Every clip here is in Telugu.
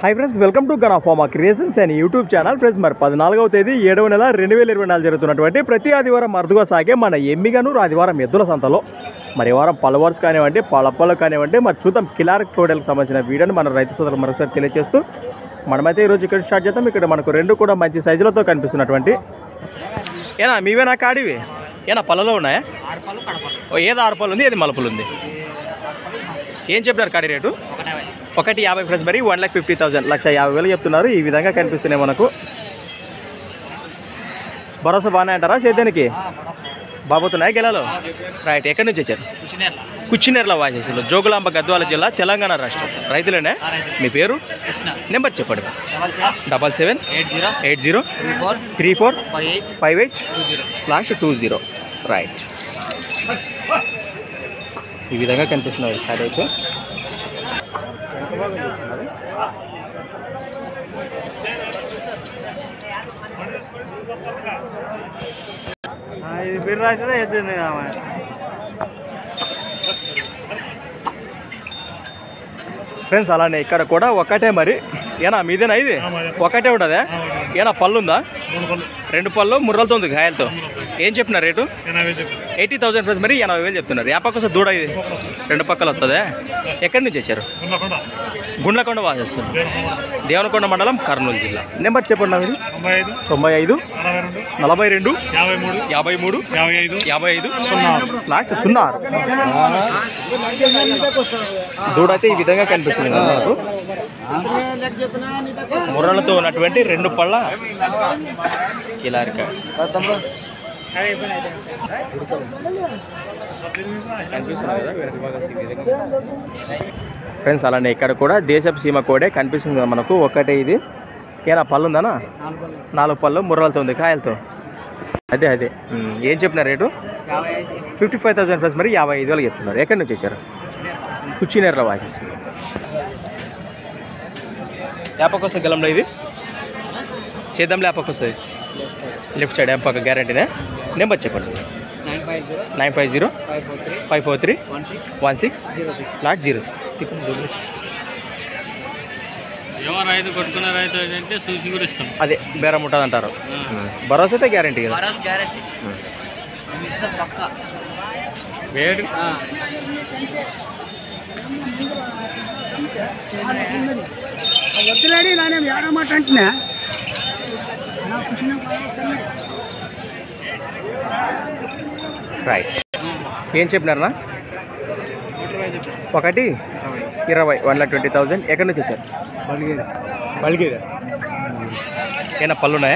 High friends welcome to Gana pharma creations and YouTube channel friends మరి 14వ తేదీ 7వ నెల 2024 జరుగుతున్నటువంటి ప్రతి ఆదివారం అరుదుగా సాగే మన ఎమ్మిగనూరు ఆదివారం ఎద్దుల సంతలో మరి వారం పలవర్స్ కానివ్వండి పలపలు కానివ్వండి మరి చూద్దాం కిలార్ టోటల్కి సంబంధించిన వీడియోని మన రైతు సోదరులు మరొకసారి తెలియజేస్తూ మనమైతే ఈరోజు ఇక్కడ స్టార్ట్ చేద్దాం. ఇక్కడ మనకు రెండు కూడా మంచి సైజులతో కనిపిస్తున్నటువంటి ఏనా మీవేనా కాడివి ఏనా పళ్ళలో ఉన్నాయా? ఏది 6 పళ్ళు ఉంది, ఏది మలుపులు ఉంది? ఏం చెప్తారు కాడి రేటు? 1,50 ఫ్రెండ్స్ మరి 1,50,000 1,50,000 చెప్తున్నారు. ఈ విధంగా కనిపిస్తున్నాయి మనకు. భరోసా బాగానే అంటారా సేద్యానికి? బాబోతున్నాయి గెలలో రైట్. ఎక్కడి నుంచి వచ్చారు? కుచ్చినేర్ల వాసేసులు, జోగులాంబ గద్వాల జిల్లా, తెలంగాణ రాష్ట్రం. రైతులేనే? మీ పేరు నెంబర్ చెప్పండి. 7780345858 లాస్ట్ 20 రైట్. ఈ విధంగా కనిపిస్తున్నాయి సైడ్ అయితే. ఇది పేరు రాసినా ఎద్దండి. ఫ్రెండ్స్ అలానే ఇక్కడ కూడా ఒకటే మరి ఏనా మీదేనా? ఇది ఒకటే ఉండదా? ఏనా పళ్ళు ఉందా? 2 పళ్ళు ముర్రలతో ఉంది గాయాలతో. ఏం చెప్పినారు రేటు? 80,000 ఫ్రెండ్స్ మరి 80,000 చెప్తున్నారు. యాపకోస దూడ ఇది 2 పక్కలు వస్తుందా? ఎక్కడి నుంచి వచ్చారు? గుండ్లకొండ వాసేస్తారు, దేవనకొండ మండలం, కర్నూలు జిల్లా. నెంబర్ చెప్పండి నాది. 95 42 53 55 06 లాస్ట్ 06. దూడ అయితే ఈ విధంగా కనిపిస్తుంది మనకు. ముర్రలతో ఉన్నటువంటి 2 పళ్ళ కిలారిక ఫ్రెండ్స్. అలానే ఇక్కడ కూడా దేశపు సీమ కోడే కనిపిస్తుంది మనకు. ఒకటే ఇది ఏనా పళ్ళు ఉందానా? 4 పళ్ళు ముర్రలతో ఉంది కాయలతో. అదే ఏం చెప్పిన రేటు? 55,000 ఫ్రెండ్స్ మరి 55,000 చెప్తున్నారు. ఎక్కడి నుంచి వచ్చారు? కుచ్చినేర్ల వాసేస్తుంది. యాపకొస్త గలంలో ఇది సేద్యంలో యాపకొస్తుంది లెఫ్ట్ సైడ్ యాపక గ్యారంటీనే. నెంబర్ చెప్పండి. 950 543 16 లాస్ట్ 06. రైతు కొట్టుకున్న రైతు అంటే చూసి కూడా ఇస్తాం. అదే బేరం ఉంటుంది అంటారు. భరోసా అయితే గ్యారంటీ కదా? రైట్. ఏం చెప్పినారన్నా? 1,20 1,20,000. ఎక్కడి నుంచి వచ్చారు? బల్గేరా. ఏనా పళ్ళు ఉన్నాయా?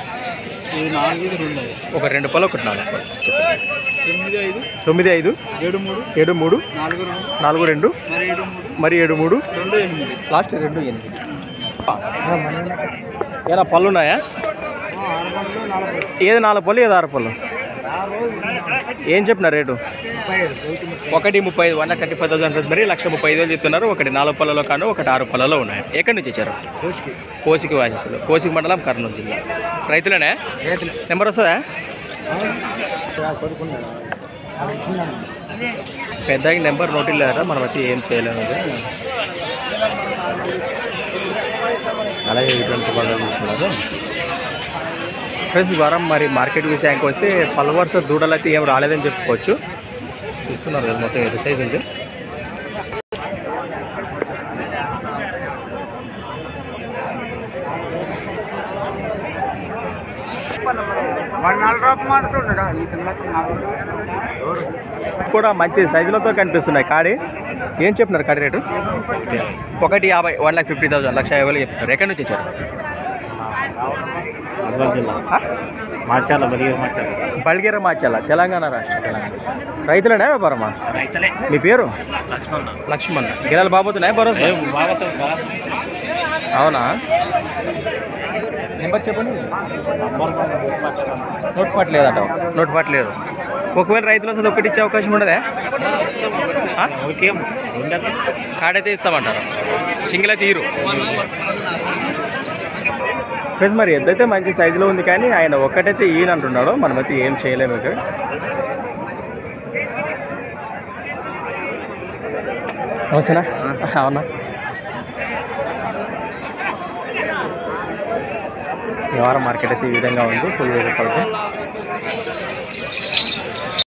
ఒక 2 పళ్ళు, ఒకటి 4 పళ్ళు. 95 73 42 మరి 73 లాస్ట్ 28. ఏనా పళ్ళు ఉన్నాయా? ఏది 4 పళ్ళు, ఏది 6 పళ్ళు? ఏం చెప్పిన రేటు? 1,35 1,35,000 ఫ్రెండ్స్ మరి 1,35,000 చెప్తున్నారు. ఒకటి 4 పళ్ళలో కాను, ఒకటి 6 పళ్ళలో ఉన్నాయి. ఎక్కడి నుంచి వచ్చారు? కోసికి వాసేసులు, కోసికి మండలం, కర్నూలు జిల్లా. రైతులేనే? నెంబర్ వస్తుందా? పెద్దగా నెంబర్ నోట్ లేదా? మనం అయితే ఏం చేయలేము. అలాగే ఇటువంటి పళ్ళు చూస్తున్నారు ఫ్రెండ్స్. ఈ వారం మరి మార్కెట్ విషయానికి వస్తే పలవర్స్ దూడలు అయితే ఏం రాలేదని చెప్పుకోవచ్చు. చూస్తున్నారు కదా మొత్తం ఎంత సైజ్ ఉంది. కూడా మంచి సైజులతో కనిపిస్తున్నాయి కాడి. ఏం చెప్పినారు కాడి రేటు? 1,50 1,50,000 1,50,000 చెప్తున్నారు. ఎక్కడి నుంచి వచ్చారు? బల్గేర మాచాల, తెలంగాణ రాష్ట్రం. రైతులేనా వ్యాపారమా? మీ పేరు? లక్ష్మణ్. గిరాలు బాబోతున్నాయి భరోసా? అవునా? నెంబర్ చెప్పండి. నోట్ పట్టలేదట. నోట్ పట్టలేదు. ఒకవేళ రైతులు వస్తుంది ఒకటి ఇచ్చే అవకాశం ఉండదా? కాడైతే ఇస్తామంటారు, సింగిల్ అయితే తీరు. ఫ్రెండ్స్ మరి ఎద్దైతే మంచి సైజులో ఉంది కానీ ఆయన ఒక్కటైతే ఈయన అంటున్నాడు. మనమైతే ఏం చేయలేము. ఇక్కడ అవునా? అవునా? ఈ వారం మార్కెట్ అయితే ఈ విధంగా ఉంది. ఫుల్ వెయ్యి రూపాయలకి.